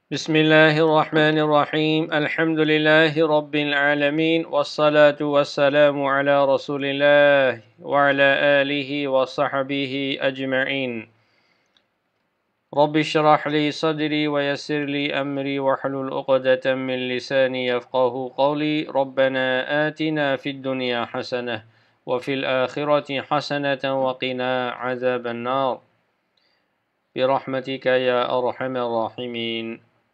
بسم الله الرحمن الرحيم الحمد لله رب العالمين والصلاة والسلام على رسول الله وعلى آله وصحبه أجمعين رب اشرح لي صدري ويسر لي أمري واحلل عقدة من لساني يفقه قولي ربنا آتنا في الدنيا حسنة وفي الآخرة حسنة وقنا عذاب النار برحمتك يا أرحم الراحمين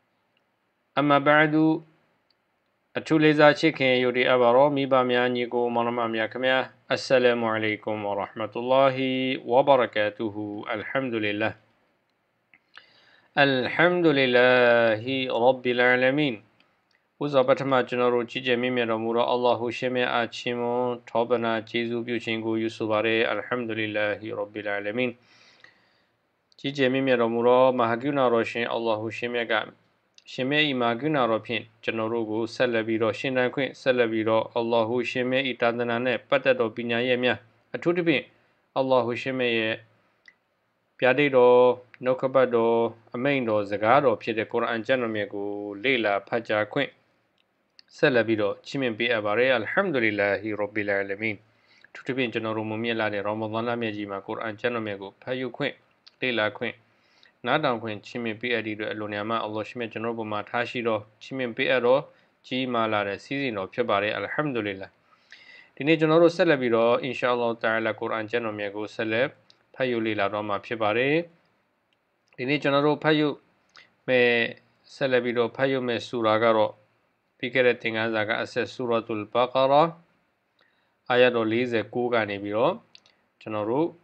أما بعد အထူးလေးစားချစ်ခင်ယုတ်ဒီအပ်ပါတော့မိဘများညီကိုမောင်နှမများခင်ဗျာအစ္စလာမုအလိုင်ကွမ်ဝရဟ်မတုလ္လာဟီဝဘရကာတူဟူအလ်ဟမ်ဒူလ illah အလ်ဟမ်ဒူလ illah ဟီရဘ်ဘီလ်အာလမင်ဥစွာပထမကျွန်တော်တို့ကြီးကျယ်မြင့်မြတ်တော်မူသောအလ္လာဟ်ရှင်မြတ်အားချီးမွမ်းထောပနာကျေးဇူးပြုခြင်းကိုယူဆပါရယ်အလ်ဟမ်ဒူလ illah ဟီရဘ်ဘီလ်အာလမင်ကြီးကျယ်မြင့်မြတ်တော်မူသောမဟာကရုဏာတော်ရှင်အလ္လာဟ်ရှင်မြတ်ကရှင်မြတ်ဤမှာကရုဏာတော်ဖြင့်ကျွန်တော်တို့ကိုဆက်လက်ပြီးတော့ရှင်တန်ခွင့်ဆက်လက်ပြီးတော့အလ္လာဟူရှင်မြတ်ဤတာသနာနဲ့ပတ်သက်သောပညာရဲ့များအထူးသဖြင့်အလ္လာဟူရှင်မြတ်ရဲ့ပြာဒိတ်တော်နှုတ်ခပတ်တော်အမိန့်တော်စကားတော်ဖြစ်တဲ့ကုရ်အာန်ကျမ်းတော်မြတ်ကိုလေ့လာဖတ်ကြားခွင့်ဆက်လက်ပြီးတော့ချီးမြှင့်ပေးအပ်ပါရယ်အလ်ဟမ်ဒူလ illah ဟီရဘ်ဘီလ်အာလမင်အထူးသဖြင့်ကျွန်တော်တို့မမြင့်လာတဲ့ရမဒန်လမြတ်ကြီးမှာကုရ်အာန်ကျမ်းတော်မြတ်ကိုဖတ်ယူခွင့်လေ့လာခွင့်နားတောင်ခွင့်ချီးမြှင့်ပေးအပ်သည့်အတွက်အလိုနေရာမှာအလ္လာဟ်ရှင်မြတ်ကျွန်တော်တို့ဘုံမှာထားရှိသောချီးမြှင့်ပေးအပ်သောကြီးမားလာတဲ့စီးစိမ်တော်ဖြစ်ပါတယ်အလ်ဟမ်ဒူလ illah ဒီနေ့ကျွန်တော်တို့ဆက်လက်ပြီးတော့အင်ရှာအလ္လာဟ်တာအာလာကုရ်အာန်ကျမ်းတော်မြတ်ကိုဆက်လက်ဖတ်ယူလေ့လာတော့မှာဖြစ်ပါတယ်ဒီနေ့ကျွန်တော်တို့ဖတ်ယူမဲ့ဆက်လက်ပြီးတော့ဖတ်ယူမဲ့ဆူရာကတော့ပြီးခဲ့တဲ့သင်ခန်းစာကအဆက်ဆူရာတုလ်ဘကာရာအာယတ်တော်49ကနေပြီးတော့ကျွန်တော်တို့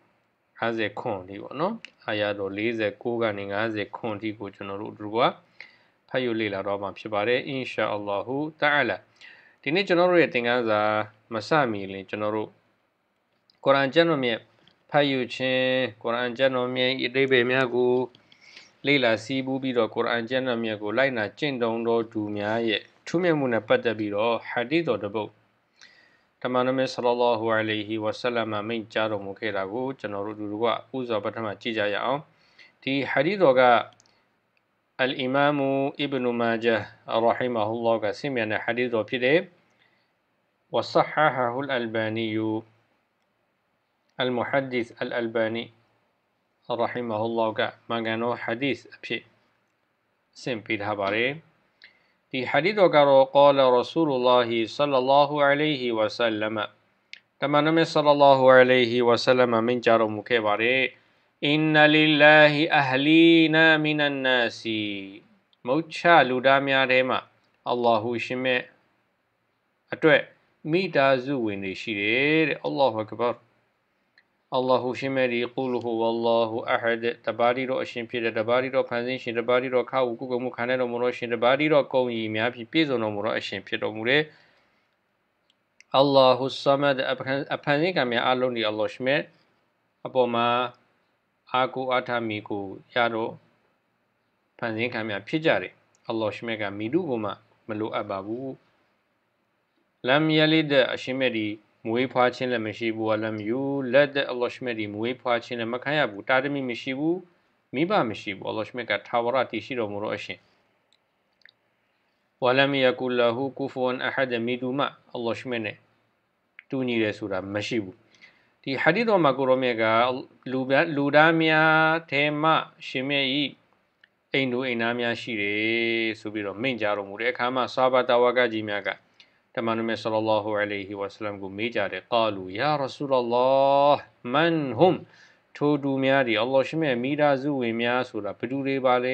50ခွန်ဒီပေါ့နော်အာယတ်တော်49ကနေ50ခွန်ဒီကိုကျွန်တော်တို့အတူတူကဖတ်ယူလေ့လာတော့မှာဖြစ်ပါတယ်အင်ရှာအလ္လာဟူတာအာလာဒီနေ့ကျွန်တော်တို့ရဲ့သင်ခန်းစာမစမီလင်ကျွန်တော်တို့ကုရ်အာန်ကျမ်းတော်မြတ်ဖတ်ယူခြင်းကုရ်အာန်ကျမ်းတော်မြတ်အဓိပ္ပာယ်များကိုလေ့လာစီးပူးပြီးတော့ကုရ်အာန်ကျမ်းတော်မြတ်ကိုလိုက်နာကျင့်သုံးတော်သူများရဲ့ထူးမြတ်မှုနဲ့ပတ်သက်ပြီးတော့ဟာဒီသ်တော်တစ်ပုဒ်တမန်တော်မြတ်ဆလ္လာလာဟူအလိုင်ဟီဝါဆလမ်မိန့်ကြားတော်မူခဲ့တာကိုကျွန်တော်တို့အတူတူကဥစွာပထမကြည့်ကြရအောင်ဒီဟာဒီသ်တော်ကအလ်အီမာမ်အစ်ဘနူမာဂျာရဟီမဟူလာကဆင်မြတ်တဲ့ဟာဒီသ်တော်ဖြစ်တဲ့ဝဆဟဟဟူအလ်ဘာနီယူအလ်မုဟဒ်ဒစ်အလ်အလ်ဘာနီရဟီမဟူလာကမဂန်နောဟာဒီသ်အဖြစ်ဆင့်ပေးထားပါတယ်ဒီဟာဒီသ်တော်ကတော့ကာလရဆူလ Allah ဆလ္လာလာဟူအလိုင်ဟီဝါဆလမ်တမန်တော်မြတ်ဆလ္လာလာဟူအလိုင်ဟီဝါဆလမ်မိန့်ကြားတော်မူခဲ့ပါတယ်အင်နလ illah အဟလီနာမင်န်နာစီမုတ်ချလူသားများထဲမှာအလ္လာဟူရှင်မြတ်အတွက်မိသားစုဝင်တွေရှိတယ်တဲ့အလ္လာဟူအကဘာအလ္လာဟူရှင်မြတ်ဒီကူလဟူဝါလာဟူအဟဒ်တပါးဒီတော့အရှင်ဖြစ်တဲ့တပါးဒီတော့ဖန်ဆင်းရှင်တပါးဒီတော့ခါဝကုကမှုခံတဲ့တော်မူသောရှင်တပါးဒီတော့ကုံကြီးများဖြင့်ပြည့်စုံတော်မူသောအရှင်ဖြစ်တော်မူတဲ့အလ္လာဟူဆမဒ်အဖန်ဆင်းကံများအလုံးဒီအလ္လာဟ်ရှင်မြတ်အပေါ်မှာအာကိုအာထမီကိုရတော့ဖန်ဆင်းခံများဖြစ်ကြတယ်အလ္လာဟ်ရှင်မြတ်ကမိတုကိုမှမလိုအပ်ပါဘူးလမ်ယလီဒ်အရှင်မြတ်ဒီမွေးဖွားခြင်းလည်းမရှိဘူးအလမ်ယူလက်အလ္လာဟ်ရှင်မြတ်ဒီမွေးဖွားခြင်းလည်းမခံရဘူးတာသမီမရှိဘူးမိဘမရှိဘူးအလ္လာဟ်ရှင်မြတ်ကထာဝရတည်ရှိတော်မူသောအရှင်ဝလမ်ယကူလဟူကူဖူန်အဟဒ်မီဒူမအလ္လာဟ်ရှင်မြတ်နဲ့တူညီတယ်ဆိုတာမရှိဘူးဒီဟာဒီသ်တော်မှာကိုရောမြတ်ကလူသားများထဲမှရှင်မြတ်ဤအိမ်တို့အိမ်သားများရှိတယ်ဆိုပြီးတော့မိန့်ကြားတော်မူတဲ့အခါမှာဆာဘာတာဝါကကြီးများကတမန်တော်မြတ်ဆလ္လာလာဟူအလိုင်ဟီဝါဆလမ်ကိုမေးကြတယ်ကာလူယာရဆူလလာမန်ဟွမ်ထိုသူများဒီအလ္လာဟ်ရှင်မြတ်မိသားစုဝင်များဆိုတာဘယ်သူတွေပါလဲ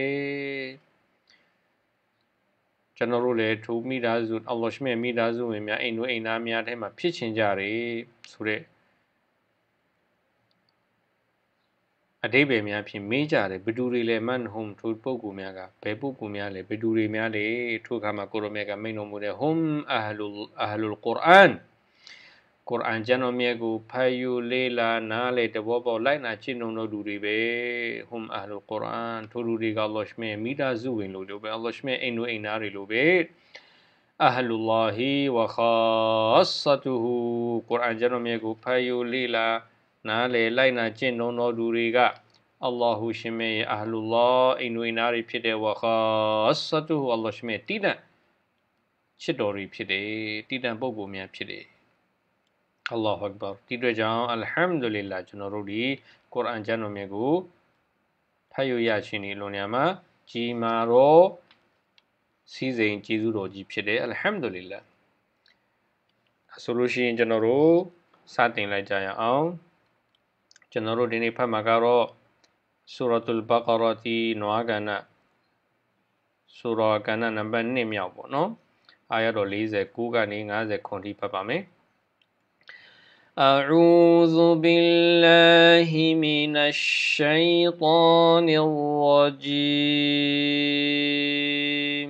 ကျွန်တော်တို့လည်းထိုမိသားစုအလ္လာဟ်ရှင်မြတ်မိသားစုဝင်များအိမ်တို့အိမ်သားများထဲမှာဖြစ်ချင်ကြတယ်ဆိုတဲ့အဓိပ္ပာယ်များဖြင့်မေးကြတယ်ဘယ်သူတွေလဲမန်ဟွမ်ထိုပုဂ္ဂိုလ်များကဘယ်ပုဂ္ဂိုလ်များလဲဘယ်သူတွေများလဲထိုအခါမှာကိုရောမြတ်ကမိန့်တော်မူတဲ့ဟွမ်အဟလူလ်ကုရ်အာန်ကုရ်အာန်ကျမ်းတော်မြတ်ကိုဖတ်ယူလေ့လာနားလေတဘောပေါက်လိုက်နာကျင့်သုံးတော်သူတွေပဲဟွမ်အဟလူလ်ကုရ်အာန်ထိုလူတွေကအလ္လာဟ်ရှင်မြတ်မိသားစုဝင်လို့ပဲအလ္လာဟ်ရှင်မြတ်အိမ်တို့အိမ်သားတွေလို့ပဲအဟလူလာဟီဝခါဆတူဟူကုရ်အာန်ကျမ်းတော်မြတ်ကိုဖတ်ယူလေ့လာနားလေလိုက်နာကျင့်သုံးတော်သူတွေက Allahu ရှင်မြတ်ရဲ့ Ahlullah အိမ်တွေနာတွေဖြစ်တဲ့ဝါခါဆတ်တူAllah ရှင်မြတ်တိတန့်ချစ်တော်တွေဖြစ်တယ်တိတန့်ပုဂ္ဂိုလ်များဖြစ်တယ် Allahu Akbar ဒီအတွက်ကြောင့် Alhamdulillah ကျွန်တော်တို့ဒီကုရ်အာန်ကျမ်းတော်မြတ်ကိုဖတ်ရရခြင်းဒီလွန်ရာမှာကြီးမာတော့စီးစိမ်ကျေးဇူးတော်ကြီးဖြစ်တယ် Alhamdulillah ဆိုလို့ရှိရင်ကျွန်တော်တို့စတင်လိုက်ကြရအောင်ကျွန်တော်တို့ဒီနေ့ဖတ်မှာကတော့ Suratul Baqarah ဒီနွားကဏ္ဍဆိုတော့ကဏ္ဍနံပါတ်1မြောက်ပေါ့နော်အာယတ်တော်49ကနေ50ထိဖတ်ပါမယ် أعوذ بالله من الشيطان الرجيم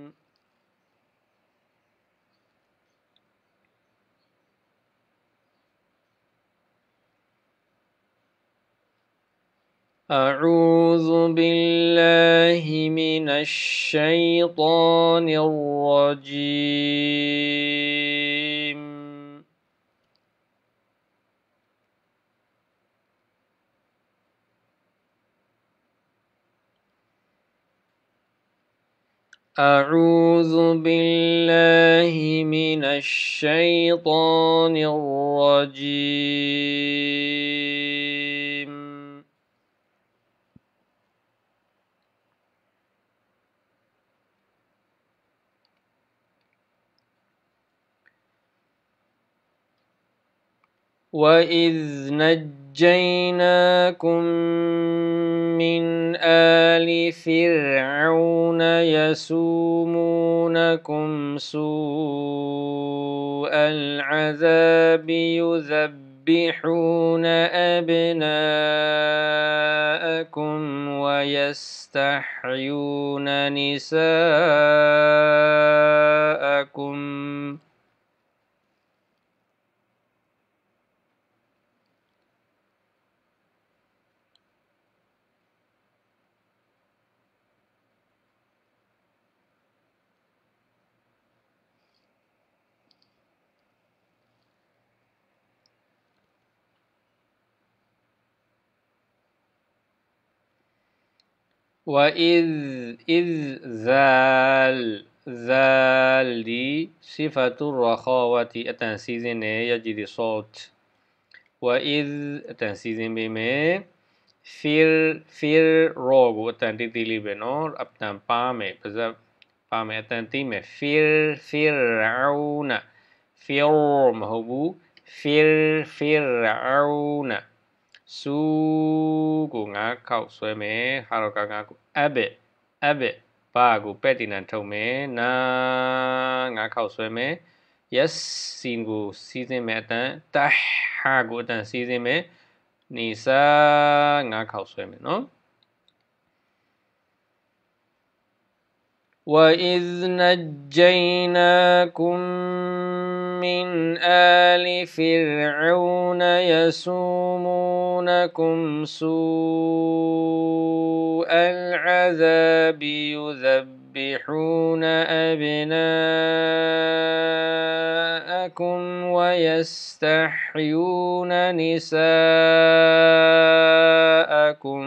أعوذ بالله من الشيطان الرجيم أعوذ بالله من الشيطان الرجيم وإذ نجيناكم من آل فرعون يسومونكم سوء العذاب يذبحون أبناءكم ويستحيون نساءكم وإذ ذال دي صفة الرخاوة التنسيزين يجري صوت وإذ التنسيزين بما فر روغو التنتيلي بنور أبتن بامي بزاب بامي التنتيمي فرعون فر مهبو فرعون su của ngã khẩu xoay mé hà cả ngã của abe ba của pet in thâu mé na ngã khẩu xoay mé yes xin của season mé ta ha của ta season mé ni sa ngã khẩu xoay mé nó وإذ نجيناكم من آل فرعون يسومونكم سوء العذاب يذبحون أبناءكم ويستحيون نساءكم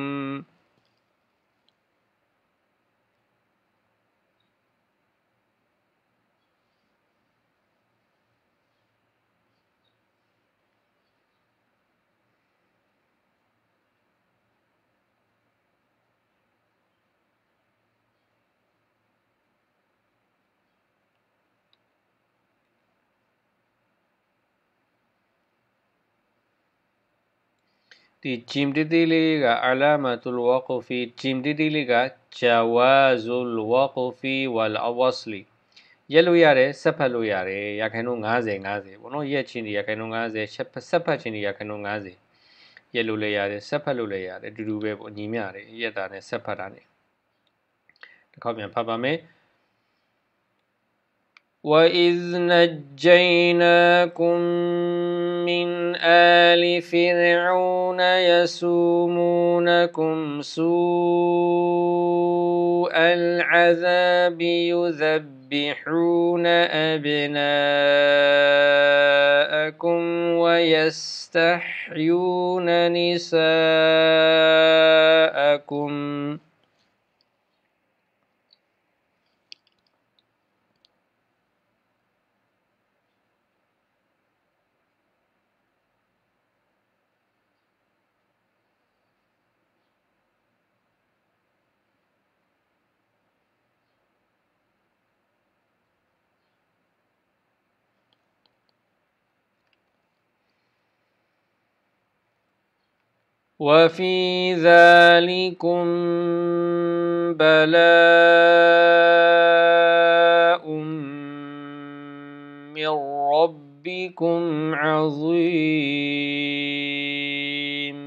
di jim titili ga alamatul waqfi jim titili ga jawazul waqfi wal awasli ရက်လို့ရတယ်ဆက်ဖတ်လို့ရတယ်ရာခိုင်နှုန်း50 50ပေါ့နော်ရက်ချင်းဒီရာခိုင်နှုန်း50ဆက်ဖတ်ချင်းဒီရာခိုင်နှုန်း50ရက်လို့လည်းရတယ်ဆက်ဖတ်လို့လည်းရတယ်အတူတူပဲပေါ့ညီမျှတယ်ရက်တာနဲ့ဆက်ဖတ်တာနဲ့တစ်ခေါက်ပြန်ဖတ်ပါမယ် وإذ نجيناكم من آل فرعون يسومونكم سوء العذاب يذبحون أبناءكم ويستحيون نساءكم جيناكم وفي ذلكم بلاء من ربكم عظيم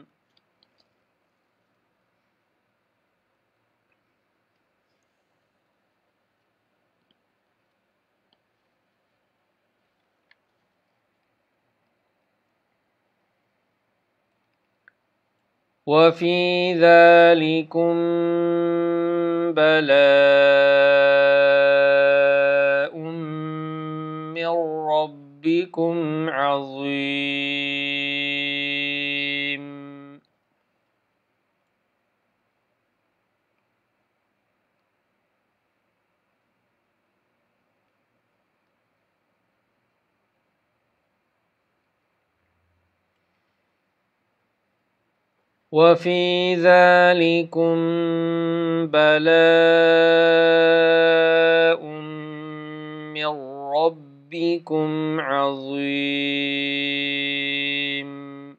وفي ذلكم بلاء من ربكم عظيم وفي ذلكم بلاء من ربكم عظيم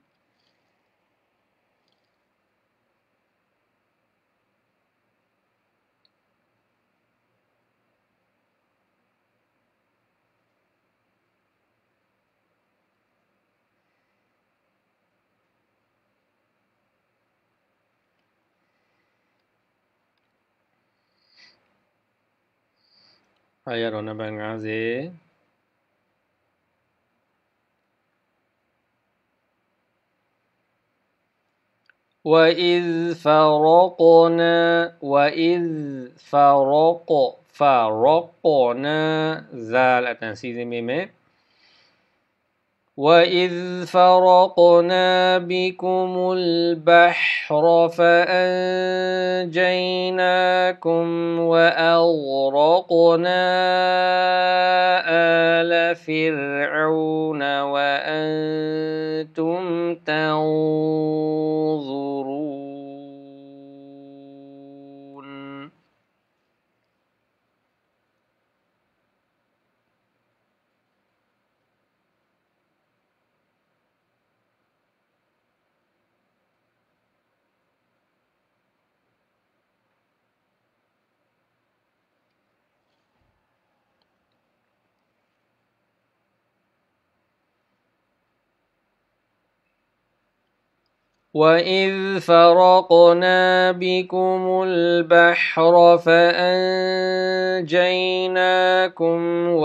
آية نمبر 50 وإذ فرقنا زال التنسيز ميمة وإذ فرقنا بكم البحر فأنجيناكم وأغرقنا آل فرعون وأنتم تنظرون وإذ فرقنا بكم البحر فأنجيناكم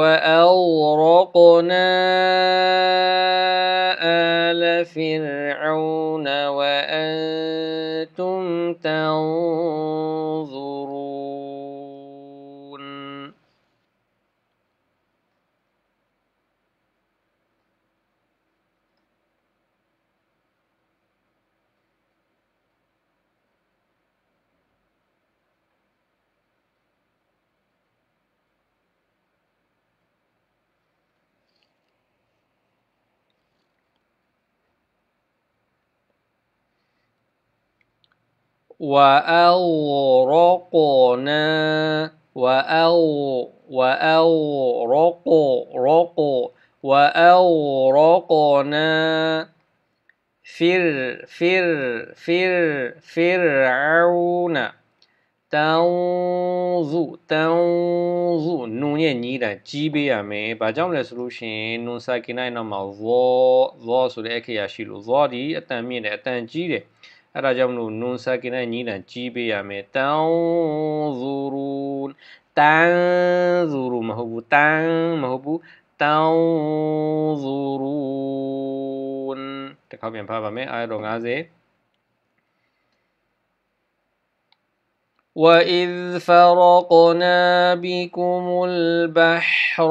وأغرقنا آل فرعون وأنتم تنظرون وأغرقنا فرعون تنظر نون ရဲ့ညီးတန်ကြီးပေးရမယ်။ဘာကြောင့်လဲဆိုလို့ရှိရင်နွန်စာကိနိုင်နောက်မှာဇောဆိုတဲ့အခရာရှိလို့ဇောဒီအတန်မြင့်တယ်အတန်ကြီးတယ်။အဲ့ဒါကြောင့်မလို့နွန်စာကိနိုင်ညီးတန်ကြီးပေးရမယ်။တန်ဇူရူမဟုတ်ဘူးတန်မဟုတ်ဘူးတန်ဇူရူတစ်ခါပြန်ဖတ်ပါမယ်အာယတ်တော်50وإذ فرقنا بكم البحر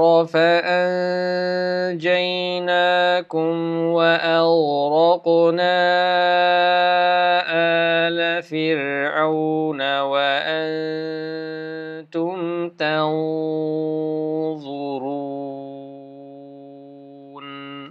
فأنجيناكم وأغرقنا آل فرعون فرعون وأنتم تنظرون.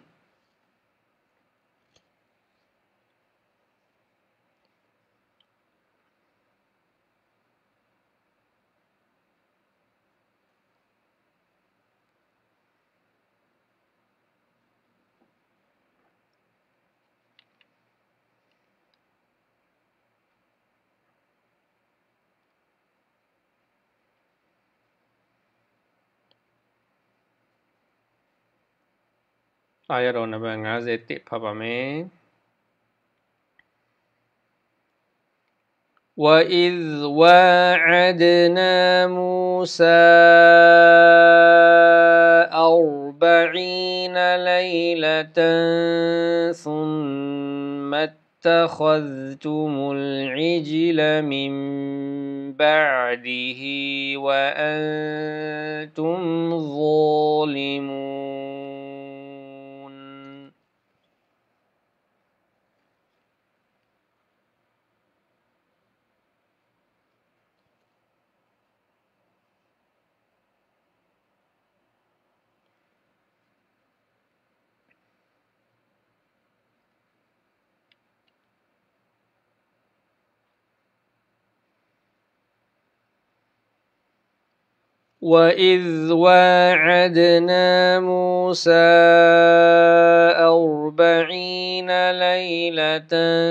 آية نمبر 51 ဖတ်ပါမယ် وَإِذْ وَاعَدْنَا مُوسَى 40 لَيْلَةً ثُمَّ اتَّخَذْتُمُ الْعِجْلَ مِنْ بَعْدِهِ وَأَنْتُمْ ظَالِمُونَ. وَإِذْ وَاعَدْنَا مُوسَى 40 لَيْلَةً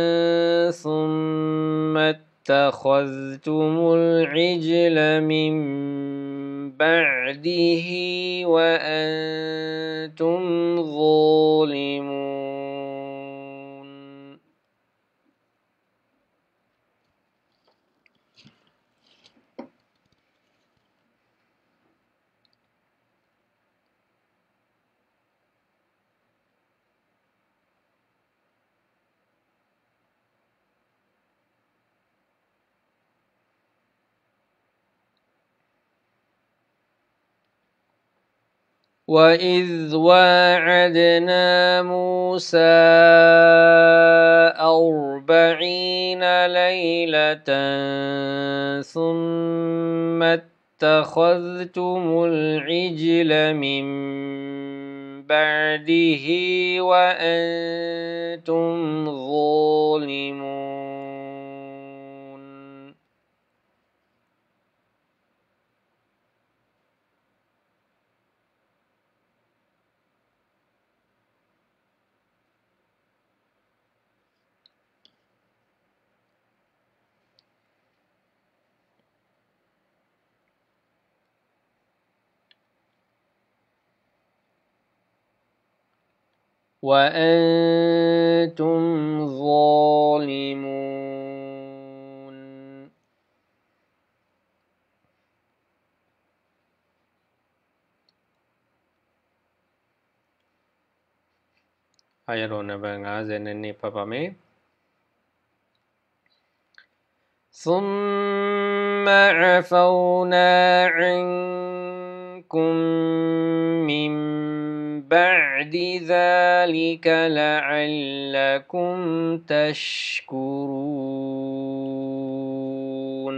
ثُمَّ اتَّخَذْتُمُ الْعِجْلَ مِنْ بَعْدِهِ وَأَنْتُمْ ظَالِمُونَ. وَإِذْ وَاعَدْنَا مُوسَى 40 لَيْلَةً ثُمَّ اتَّخَذْتُمُ الْعِجْلَ مِنْ بَعْدِهِ وَأَنْتُمْ ظَالِمُونَ. وَأَنْتُمْ ظَالِمُونَ. آية نمبر 52 ဖတ်ပါမယ် ثُمَّ عَفَوْنَا عَنْكُمْ مِنْ بَعْدِ ذَلِكَ لَعَلَّكُمْ تَشْكُرُونَ.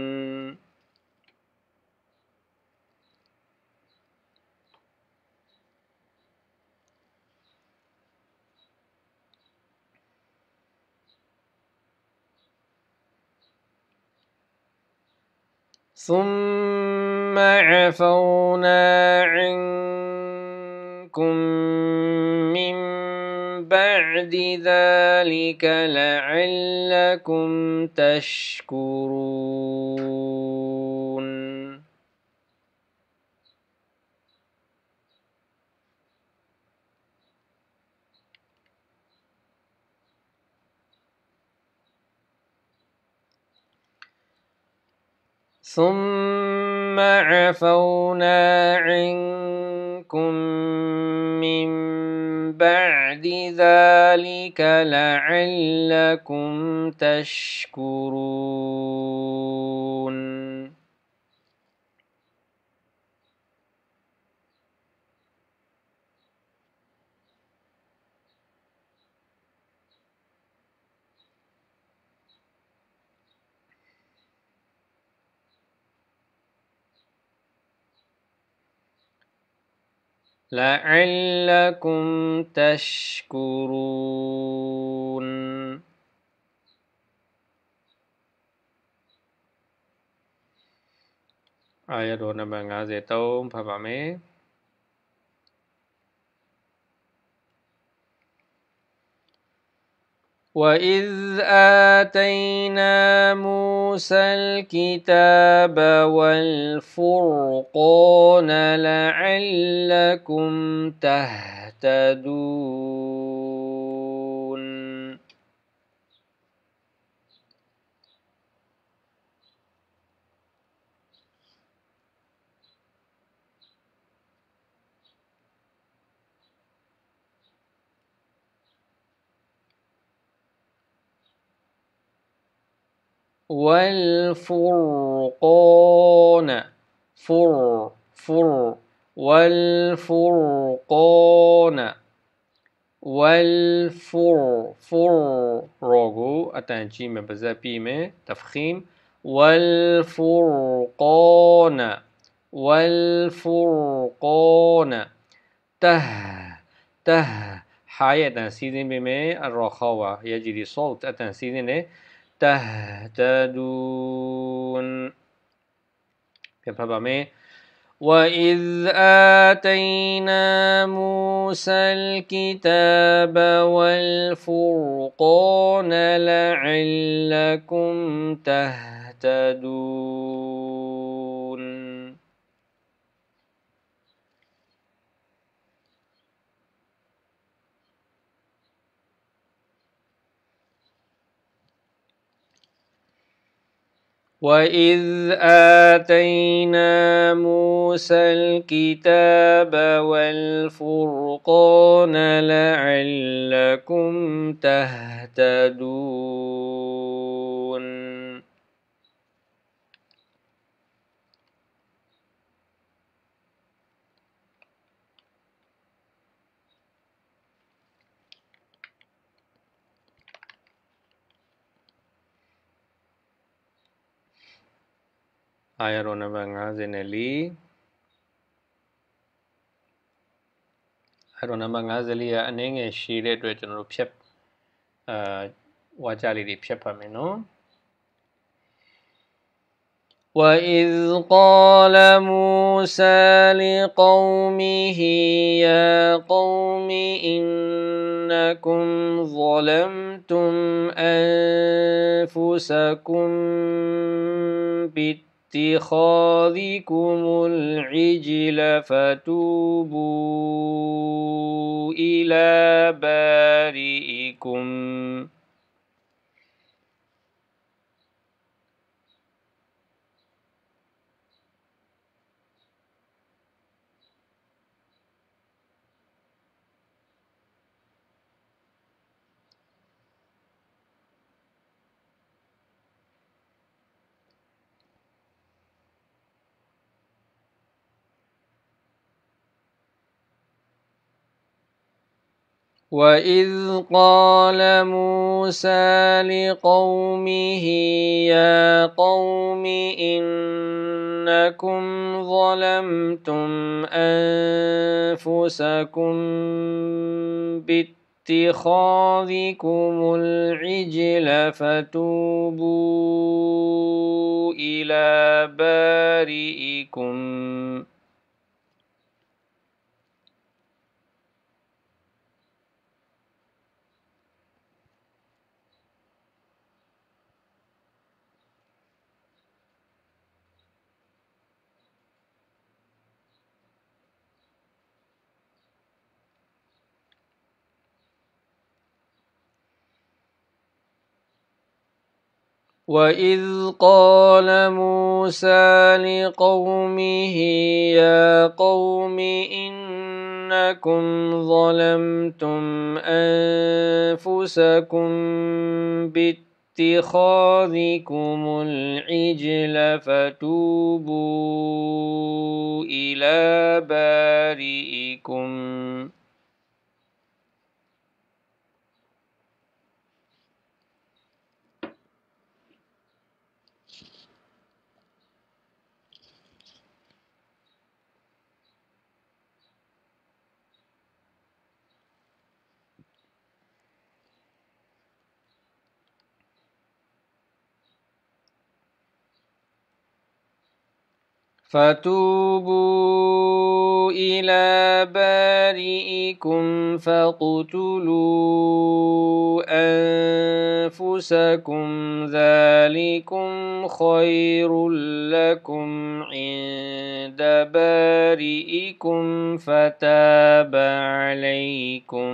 ثُمَّ عَفَوْنَا عَنْكُمْ مِنْ بَعْدِ ذَلِكَ لَعَلَّكُمْ تَشْكُرُونَ. ثُمَّ عَفَوْنَا عَنْكُمْ مِنْ بَعْدِ ذَلِكَ لَعَلَّكُمْ تَشْكُرُونَ. لعلكم تشكرون. آية نمبر 53 فهمتไหม وإذ آتينا موسى الكتاب والفرقان لعلكم تهتدون. والفرقان والفرقان روغو أتانجي में بزابي में تفخيم والفرقان ته حاية تنسيزين بمي الرخاوة يجري صوت التنسيزين تهتدون. كيف وإذ آتينا موسى الكتاب والفرقان لعلكم تهتدون. وإذ آتينا موسى الكتاب والفرقان لعلكم تهتدون. آية نمبر 54 နံပါတ်50လေးကအနည်းငယ်ရှည်တဲ့အတွက်ကျွန်တော်တို့ဖြတ်ဝါကြလေးတွေဖြတ်ဖတ်မယ်နော် وإذ قال موسى لقومه يا قوم إنكم ظلمتم أنفسكم اتخاذكم العجل فتوبوا إلى بارئكم وإذ قال موسى لقومه يا قوم إنكم ظلمتم أنفسكم باتخاذكم العجل فتوبوا إلى بارئكم وإذ قال موسى لقومه يا قوم إنكم ظلمتم أنفسكم باتخاذكم العجل فتوبوا إلى بارئكم فتوبوا إلى بارئكم فاقتلوا أنفسكم ذلكم خير لكم عند بارئكم فتاب عليكم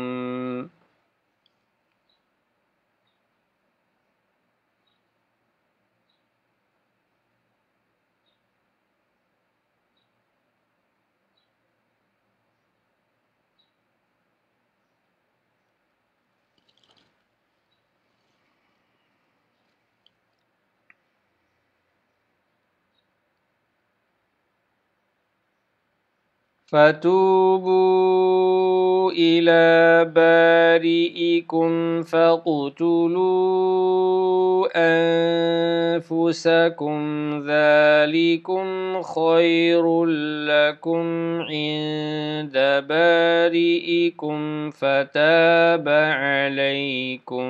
فتوبوا إلى بارئكم فاقتلوا أنفسكم ذلكم خير لكم عند بارئكم فتاب عليكم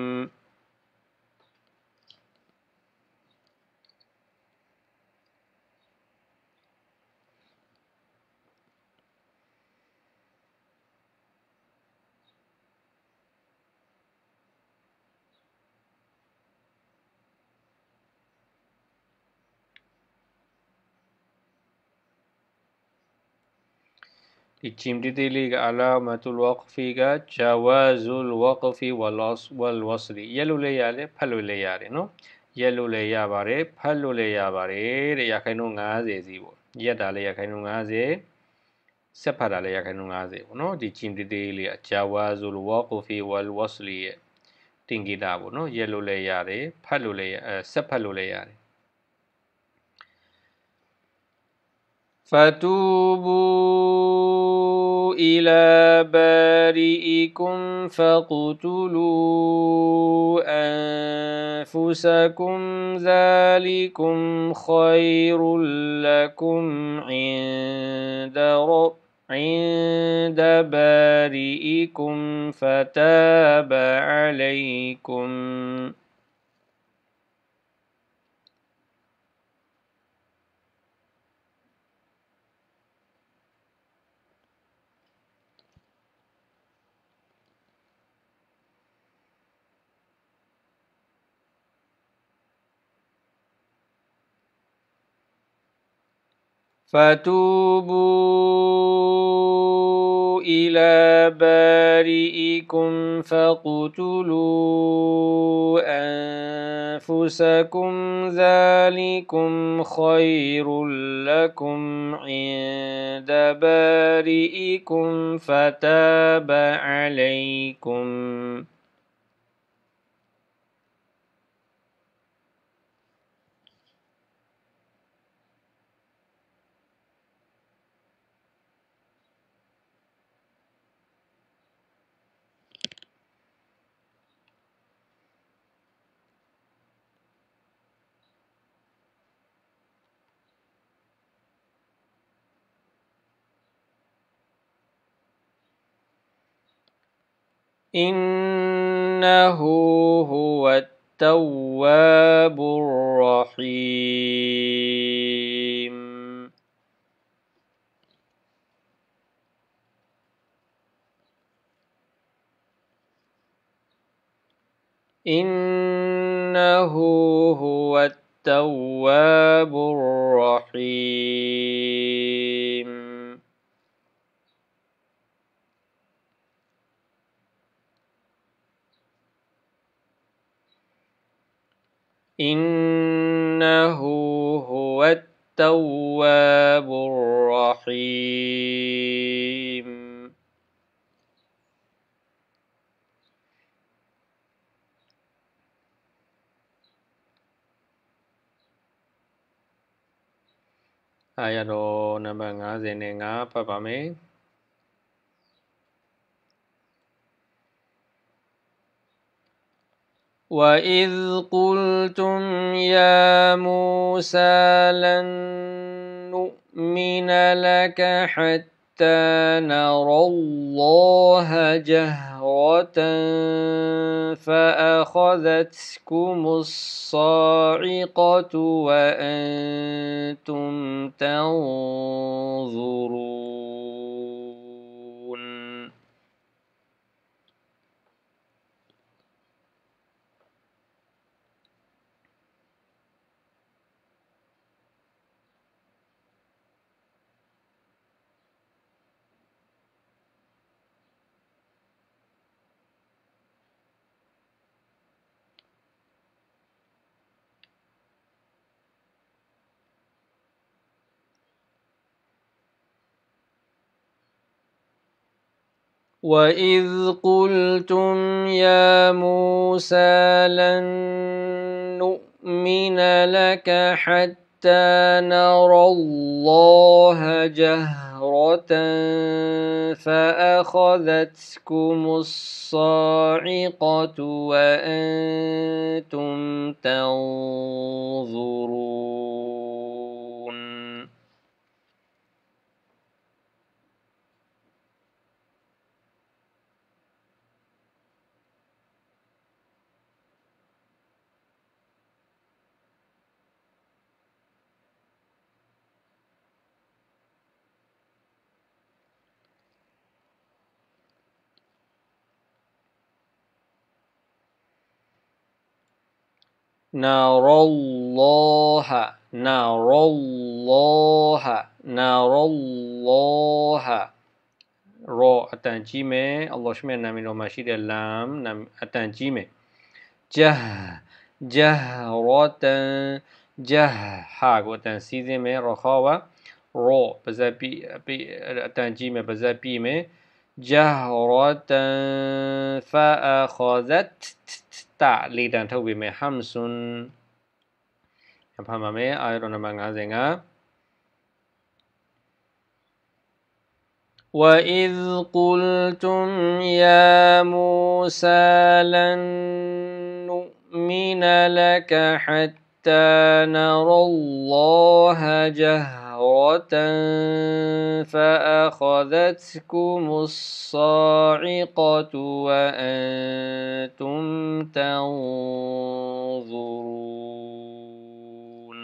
Icimdi liga alamatul waqfiga jawazul waqfi wal wasli yello le yale phalo le yare no yello le ya bare phalo le ya bare de yakhaino 50 စီပေါ့ရက်တာလေyakhaino 50ဆက်ဖတ်တာလေyakhaino 50ပေါ့နော်ဒီကျင်တိလေးက jawazul waqfi wal wasli ရဲ့တင်ဂီတာပေါ့နော်ရက်လို့လည်းရတယ်ဖတ်လို့လည်းဆက်ဖတ်လို့လည်းရတယ် فتوبوا إلى بارئكم فاقتلوا أنفسكم ذلكم خير لكم عند بارئكم فتاب عليكم فتوبوا إلى بارئكم فاقتلوا أنفسكم ذلكم خير لكم عند بارئكم فتاب عليكم إنه هو التواب الرحيم إنه هو التواب الرحيم إنه هو التواب الرحيم آية نمبر 55 ဖတ်ပါမယ် وإذ قلتم يا موسى لن نؤمن لك حتى نرى الله جهرة جهرة فأخذتكم الصاعقة وأنتم تنظرون. وإذ قلتم يا موسى لن نؤمن لك حتى نرى الله جهرة فأخذتكم الصاعقة وأنتم تنظرون. نرى الله نرى الله نرى الله را အတန်ကြီးမယ် Allah ရှမြတ်နာမည်တော်မှာရှိတဲ့ lam အတန်ကြီးမယ် jahratan jah ဟာကိုအတန်စီးစင်းမယ် rakhawa ရာပါဇက်ပြီးအတန်ကြီးမယ်ပါဇက်ပြီးမယ် jahratan fa'akhazat တာလေတန်ထုတ်ပေးမယ် hamsun ဖတ်ပါမယ်အာယတ်တော်နံပါတ်50က وَإِذْ قُلْتُمْ يَا مُوسَى لَن نُّؤْمِنَ لَكَ حَتَّى نَرَى اللَّهَ جَهْرَةً فَأَخَذَتْكُمُ الصَّاعِقَةُ وَأَنتُمْ تَنظُرُونَ.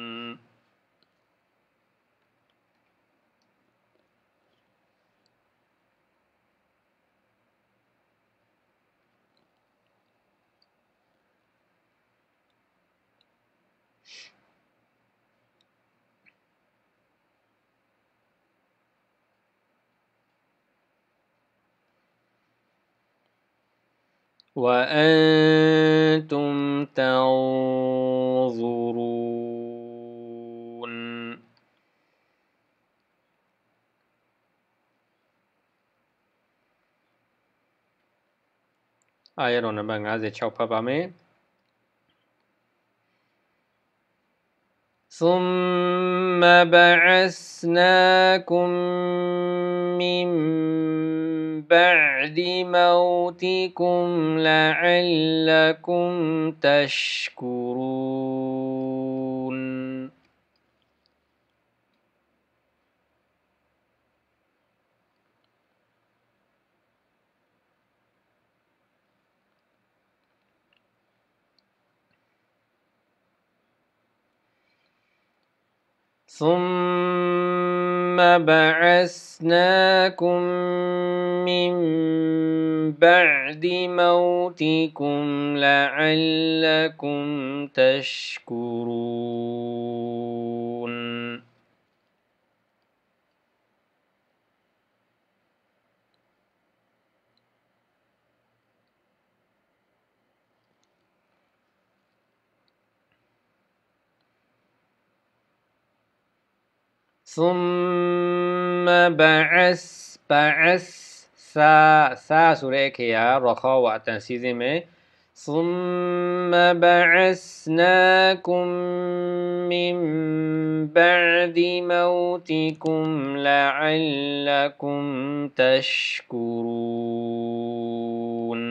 وأنتم تنظرون. آية نمبر 56 ဖတ်ပါမယ် ثم بعثناكم من بعد موتكم لعلكم تشكرون. ثم بعثناكم من بعد موتكم لعلكم تشكرون. ثم بعث ثا ဆိုတဲ့အခရာ rakha ဝအတန်စီးစင်းမယ် ثم بعثناكم من بعد موتكم لعلكم تشكرون.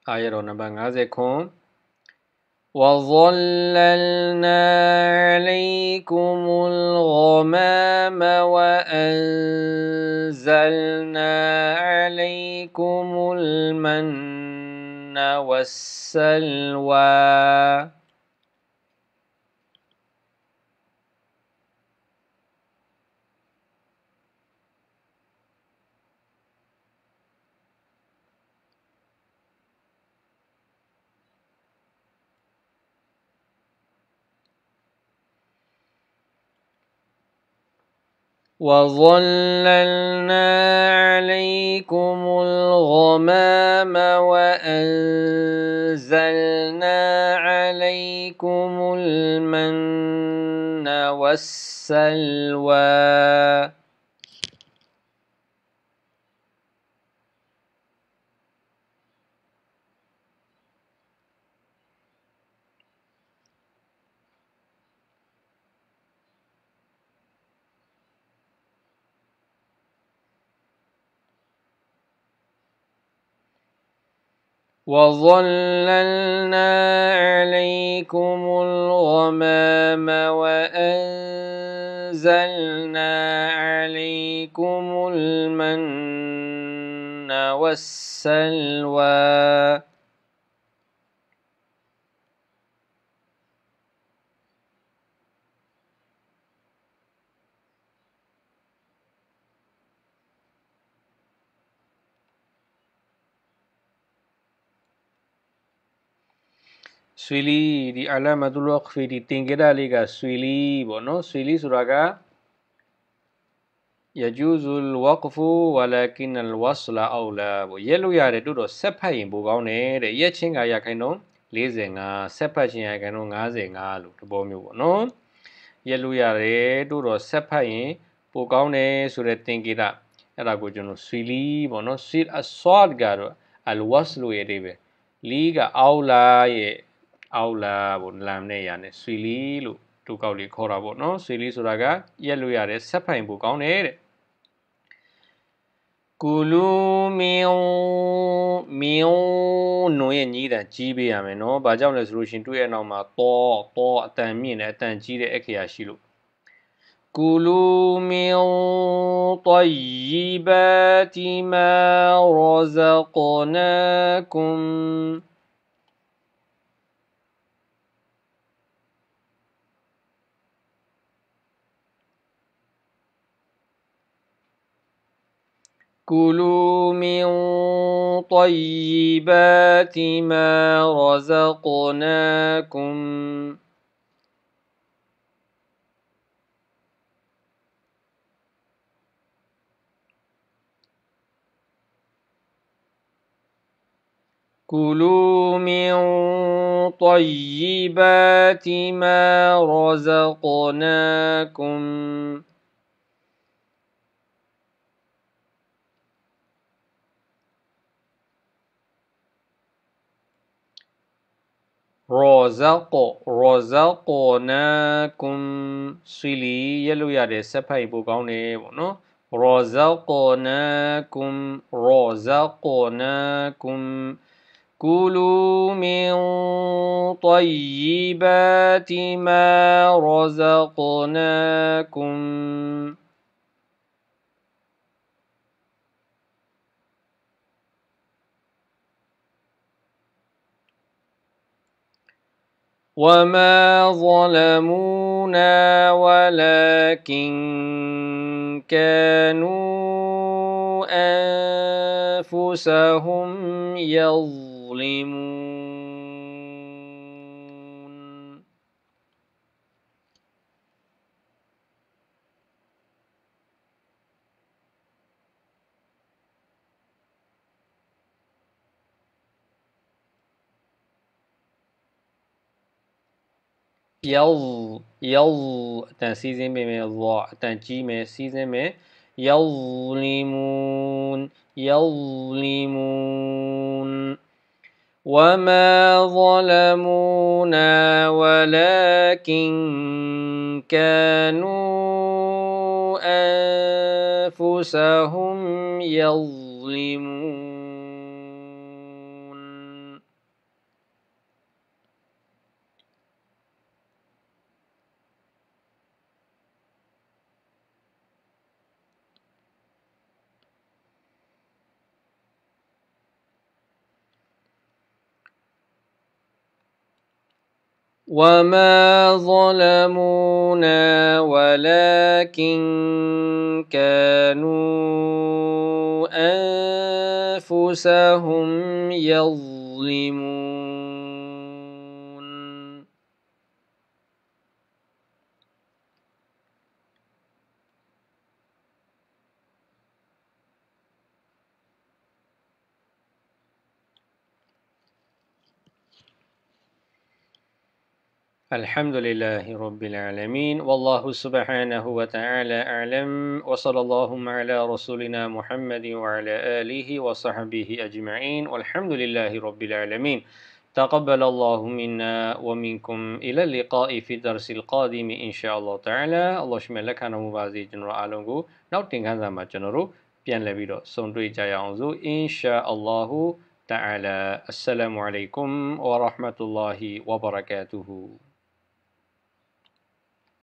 آية نمبر 50 وظللنا عليكم الغمام وأنزلنا عليكم المن والسلوى وظللنا عليكم الغمام وأنزلنا عليكم المن والسلوى وظللنا عليكم الغمام وأنزلنا عليكم المن والسلوى Swili di alamatul waqfi di tinggira liga swili bono swili suraga yajuzul waqfu walakin al wasla awla bo yelu yare do set phတ်ရင်ပိုကောင်းတယ်တဲ့ရက်ချင်းကရခိုင်တော့45ဆက်ဖတ်ခြင်းရခိုင်တော့55လို့သဘောမျိုးပေါ့နော်ရက်လို့ရတယ်တို့တော့ဆက်ဖတ်ရင်ပိုကောင်းတယ်ဆိုတဲ့သင်္ကေတအဲ့ဒါကိုကျွန်တော်ဆွီလီပေါ့နော်ဆွီအဆွတ်ကတော့အလဝတ်လို့ရတယ်ပဲလီကအောက်လာရဲ့အောက်လာပေါ့လမ်းနဲ့ရနဲ့ဆွီလီလို့တူကောက်လေးခေါ်တာပေါ့နော်ဆွီလီဆိုတာကရက်လို့ရတယ်ဆက်ဖတ်ရင်ပိုကောင်းတယ်တဲ့ကူလူမင်းနိုရဲ့ညီးတန်ကြီးပေးရမယ်နော်။ဘာကြောင့်လဲဆိုလို့ရှင်တွေ့ရနောက်မှာတော့အတန်မြင့်တယ်အတန်ကြီးတဲ့အခရာရှိလို့ကူလူမင်းططيبات ما رزقناكم كلوا من طيبات ما رزقناكم كلوا من طيبات ما رزقناكم رزقناكم ဆွီလီရက်လို့ရတယ်ဆက်ဖတ်ရင်ပိုကောင်းတယ်ပေါ့နော် رزقناكم كلوا من طيبات ما رزقناكم وما ظلمونا ولكن كانوا أنفسهم يظلمون أتن سيزن में ضاء أتن جي में سيزن में يظلمون وما ظلمونا ولكن كانوا أنفسهم يظلمون وما ظلمونا ولكن كانوا أنفسهم يظلمون الحمد لله رب العالمين والله سبحانه وتعالى أعلم وصلى اللهم على رسولنا محمد وعلى آله وصحبه أجمعين والحمد لله رب العالمين تقبل الله منا ومنكم إلى اللقاء في الدرس القادم إن شاء الله تعالى الله شمال لك أنا مبازي جنرال عالمكو نوتين هذا ما جنرال بيان لبيرو سندري جايانزو إن شاء الله تعالى السلام عليكم ورحمة الله وبركاته